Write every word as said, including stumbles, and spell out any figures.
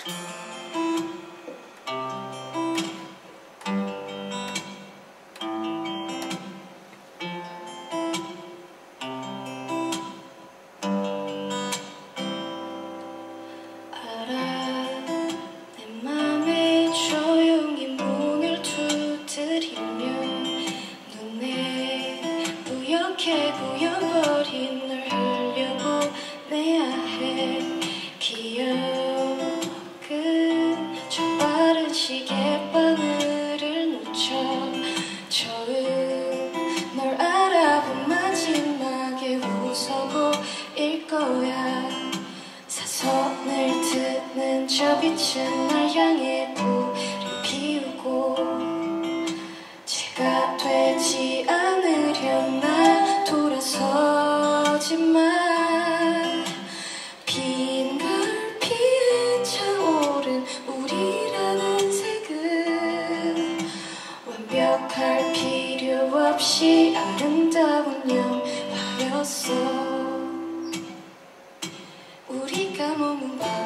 이렇게 부여버린 널 흘려보내야 해. 기억은 저 빠른 시계바늘을 놓쳐 처음 널 알아본 마지막에 웃어보일 거야. 사선을 트는 저 빛은 날 향해 불을 피우고 제가 되지 않으려 나 돌아서지만 빈 걸 피해 차오른 우리라는 색은 완벽할 필요 없이 아름다운 영화였어. 우리가 머문